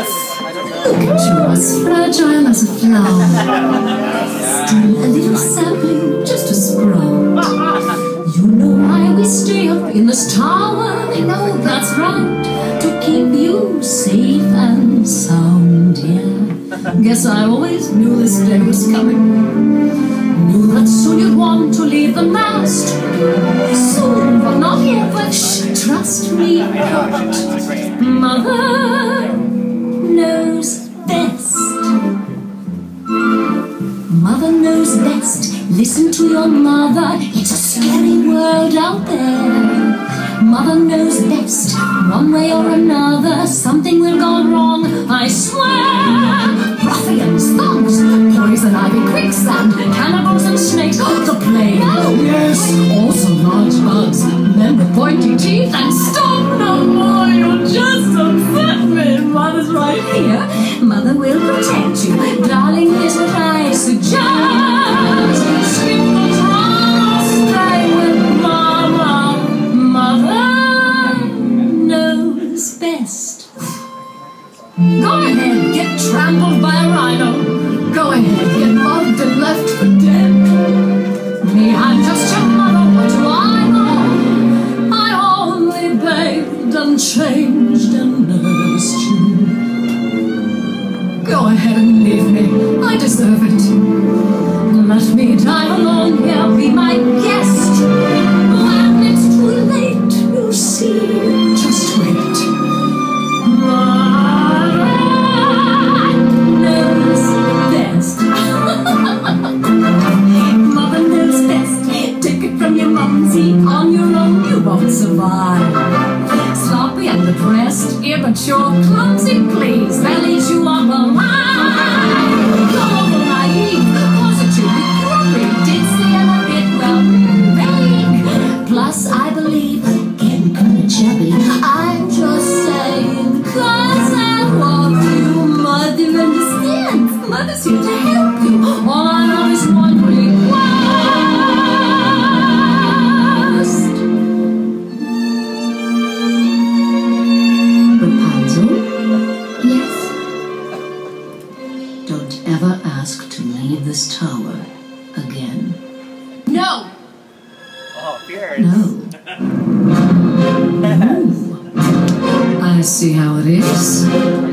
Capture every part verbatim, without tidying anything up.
Yes! Look at you, as fragile as a flower. Still a little sapling, just a sprout. You know why we stay up in this tower? No, that's right, to keep you safe and sound, yeah. Guess I always knew this day was coming. Knew that soon you'd want to leave the nest. Soon, but not yet, but shh, trust me not. Mother knows best. Mother knows best. Listen to your mother. It's a scary world out there. Mother knows best. One way or another, something will go wrong, I swear. Ruffians, thugs, poison ivy, quicksand, cannibals and snakes, the plague. Oh yes, also large bugs, men with pointy teeth and stop no more. You just upset me. Mother's right here. Mother will protect you. Darling, here's what I suggest. Skip the drama, stay with Mama. Mother knows best. Go ahead, get trampled by a rhino. Go ahead, get mugged and left for dead. Me, I'm just your mother, what do I know? I only bathed and changed and nursed you. Go ahead and leave me, I deserve it. Let me die alone here, be my guest. When it's too late, you'll see, just wait. Mother knows best. Mother knows best. Take it from your mumsy, on your own you won't survive. Sloppy and depressed, immature, clumsy, please, that leaves you on the line. Gullible, naive, positively grumpy, ditzy and a bit, well, vague. Plus, I believe, getting kinda chubby, I'm just saying, cause I love you. Mother understands, mother's here to help you. All I know is one request. Rapunzel? Yes? Don't ever ask to leave this tower again. No! Oh, fierce. No. I see how it is.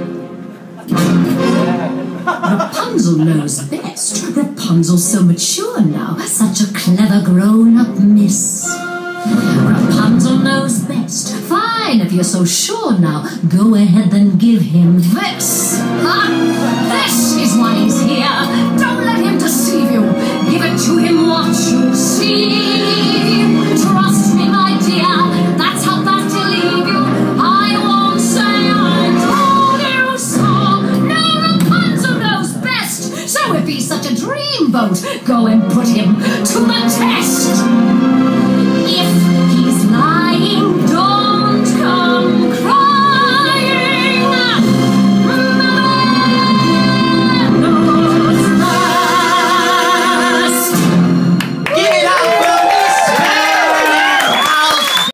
Rapunzel knows best. Rapunzel's so mature now, such a clever grown-up miss. Rapunzel knows best. Fine, if you're so sure now, go ahead then give him this. Ha! This is why he's here. Don't let him deceive you. Give it to him, watch you see. Trust me, my dear, that's how fast he'll leave you. I won't say I told you so. No, Rapunzel knows best. So if he's such a dreamboat, go and put him to the test.